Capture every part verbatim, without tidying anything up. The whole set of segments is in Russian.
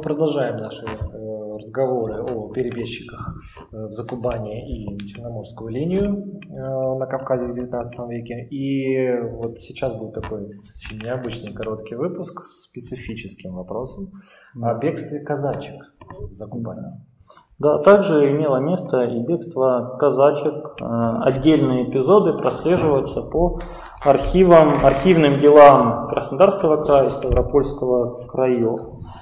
продолжаем наши э, разговоры о перебежчиках э, в Закубане и Черноморскую линию э, на Кавказе в девятнадцатом веке. И вот сейчас был такой очень необычный короткий выпуск с специфическим вопросом о бегстве казачек в Закубане. Да, также имело место и бегство казачек. Отдельные эпизоды прослеживаются по архивам, архивным делам Краснодарского края и Ставропольского краев.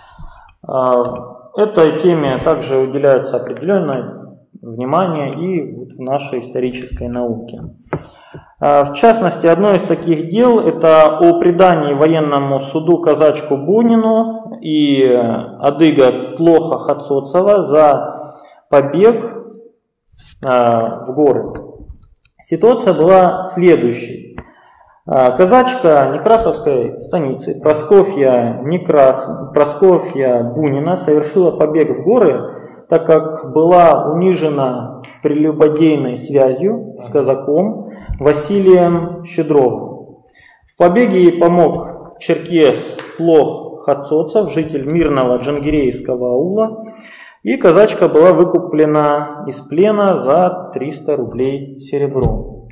Этой теме также уделяется определенное внимание и в нашей исторической науке. В частности, одно из таких дел – это о предании военному суду казачку Бунину и адыга Тлоха Хацоцева за побег в горы. Ситуация была следующей. Казачка Некрасовской станицы Просковья, Некрас... Просковья Бунина совершила побег в горы, так как была унижена прелюбодейной связью с казаком Василием Щедровым. В побеге ей помог черкес Тлох Хацоцев, житель мирного Джангирейского аула, и казачка была выкуплена из плена за триста рублей серебром.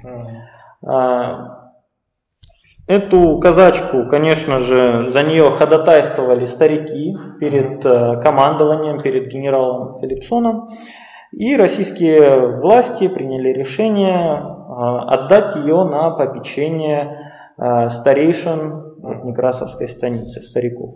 Эту казачку, конечно же, за нее ходатайствовали старики перед командованием, перед генералом Филипсоном, и российские власти приняли решение отдать ее на попечение старейшин Некрасовской станицы, стариков.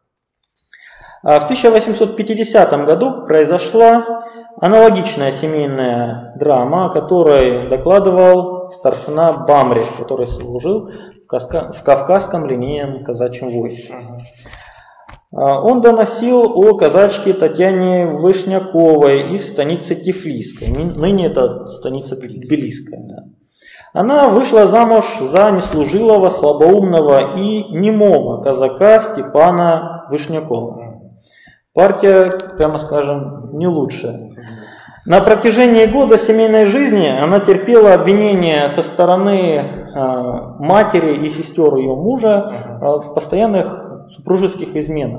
В тысяча восемьсот пятидесятом году произошла аналогичная семейная драма, о которой докладывал старшина Бамри, который служил в Кавказском линейном казачьем войске. Он доносил о казачке Татьяне Вышняковой из станицы Тифлисской, ныне это станица Тбилисская. Да. Она вышла замуж за неслужилого, слабоумного и немого казака Степана Вышнякова. Партия, прямо скажем, не лучшая. На протяжении года семейной жизни она терпела обвинения со стороны э, матери и сестер ее мужа э, в постоянных супружеских изменах.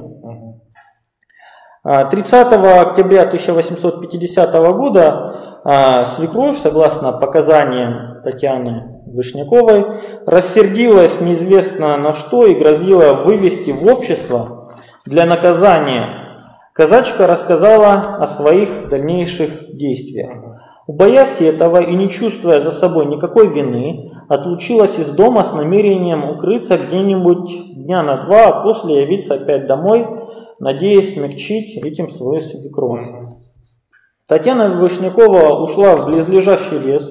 тридцатого октября тысяча восемьсот пятидесятого года э, свекровь, согласно показаниям Татьяны Вышняковой, рассердилась неизвестно на что и грозила вывести в общество. Для наказания казачка рассказала о своих дальнейших действиях. Убоясь этого и не чувствуя за собой никакой вины, отлучилась из дома с намерением укрыться где-нибудь дня на два, а после явиться опять домой, надеясь смягчить этим свою свекровь. Татьяна Вышнякова ушла в близлежащий лес,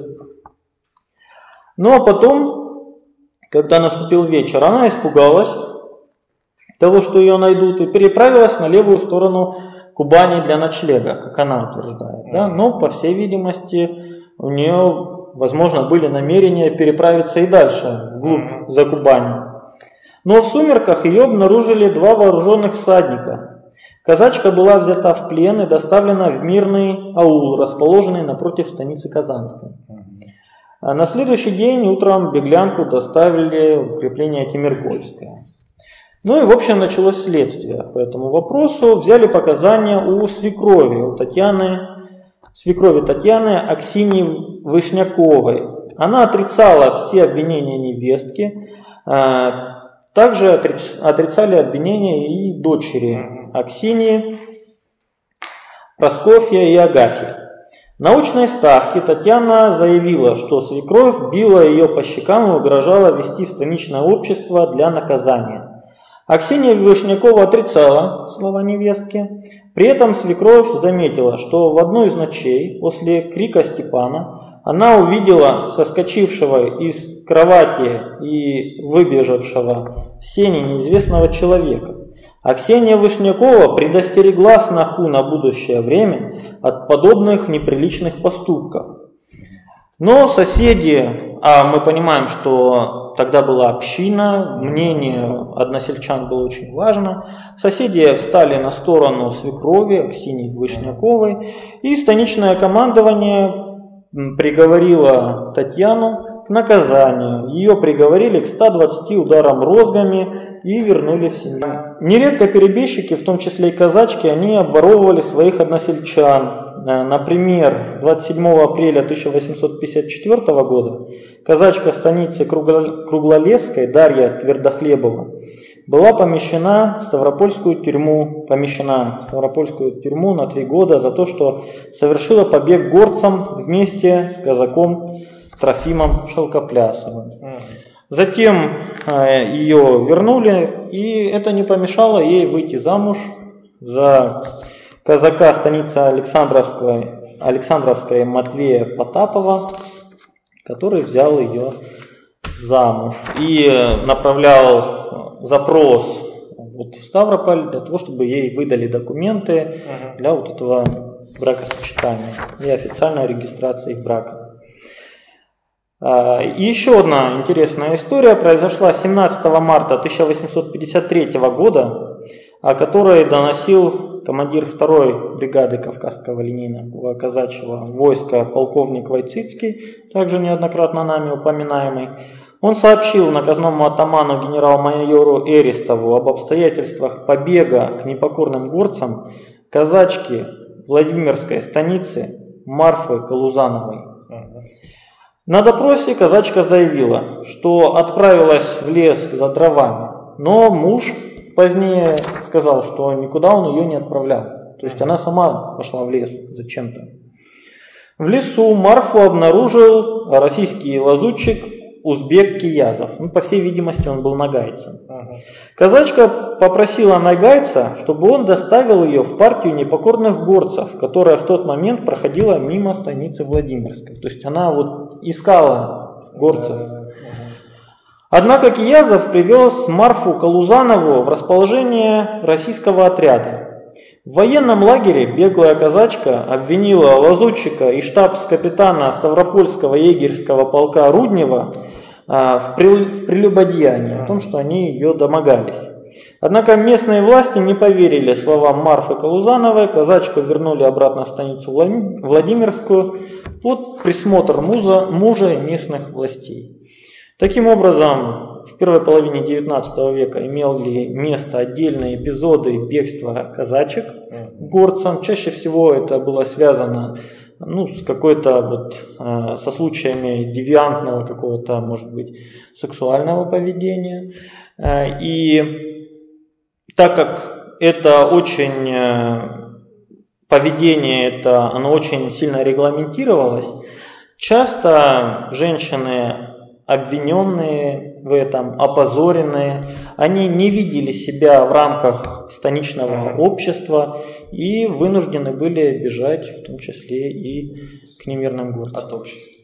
ну а потом, когда наступил вечер, она испугалась того, что ее найдут, и переправилась на левую сторону Кубани для ночлега, как она утверждает. Да? Но, по всей видимости, у нее, возможно, были намерения переправиться и дальше, вглубь за Кубани. Но в сумерках ее обнаружили два вооруженных всадника. Казачка была взята в плен и доставлена в мирный аул, расположенный напротив станицы Казанской. А на следующий день утром беглянку доставили в укрепление Темиргольское. Ну и, в общем, началось следствие по этому вопросу. Взяли показания у свекрови, у Татьяны, свекрови Татьяны Аксиньи Вышняковой. Она отрицала все обвинения невестки, также отрицали обвинения и дочери Аксиньи, Просковья и Агафья. На очной ставке Татьяна заявила, что свекровь била ее по щекам и угрожала вести в станичное общество для наказания. Аксинья Вышнякова отрицала слова невестки. При этом свекровь заметила, что в одну из ночей после крика Степана она увидела соскочившего из кровати и выбежавшего в сени неизвестного человека. Аксинья Вышнякова предостерегла сноху на будущее время от подобных неприличных поступков. Но соседи, а мы понимаем, что тогда была община, мнение односельчан было очень важно, соседи встали на сторону свекрови Аксиньи Вышняковой, и станичное командование приговорило Татьяну к наказанию. Ее приговорили к ста двадцати ударам розгами и вернули в семью. Нередко перебежчики, в том числе и казачки, они обворовывали своих односельчан. Например, двадцать седьмого апреля тысяча восемьсот пятьдесят четвёртого года казачка станицы Круглолесской Дарья Твердохлебова была помещена в Ставропольскую тюрьму, помещена в Ставропольскую тюрьму на три года за то, что совершила побег горцам вместе с казаком Трофимом Шелкоплясовым. Затем ее вернули, и это не помешало ей выйти замуж за казака станицы Александровской, Александровской Матвея Потапова, который взял ее замуж и направлял запрос вот в Ставрополь для того, чтобы ей выдали документы для вот этого бракосочетания и официальной регистрации их брака. И еще одна интересная история произошла семнадцатого марта тысяча восемьсот пятьдесят третьего года, о которой доносил командир второй бригады Кавказского линейного казачьего войска полковник Войцицкий, также неоднократно нами упоминаемый. Он сообщил наказному атаману генерал-майору Эристову об обстоятельствах побега к непокорным горцам казачки Владимирской станицы Марфы Калузановой. На допросе казачка заявила, что отправилась в лес за дровами, но муж позднее сказал, что никуда он ее не отправлял. То есть она сама пошла в лес зачем-то. В лесу Марфу обнаружил российский лазутчик узбек Киязов. Ну, по всей видимости, он был нагайцем. Ага. Казачка попросила нагайца, чтобы он доставил ее в партию непокорных горцев, которая в тот момент проходила мимо станицы Владимирской. То есть она вот искала горцев. Ага. Однако Киязов привез Марфу Калузанову в расположение российского отряда. В военном лагере беглая казачка обвинила лазутчика и штабс-капитана Ставропольского егерского полка Руднева в прелюбодеянии, о том, что они ее домогались. Однако местные власти не поверили словам Марфы Калузановой, казачку вернули обратно в станицу Владимирскую под присмотр мужа, мужа и местных властей. Таким образом, в первой половине девятнадцатого века имели место отдельные эпизоды бегства казачек горцам. Чаще всего это было связано ну, с какой-то вот, э, со случаями девиантного какого-то, может быть, сексуального поведения. Э, и так как это очень э, поведение, это, оно очень сильно регламентировалось, часто женщины, обвиненные в этом, опозоренные, они не видели себя в рамках станичного общества и вынуждены были бежать, в том числе и к немирным горцам. От общества.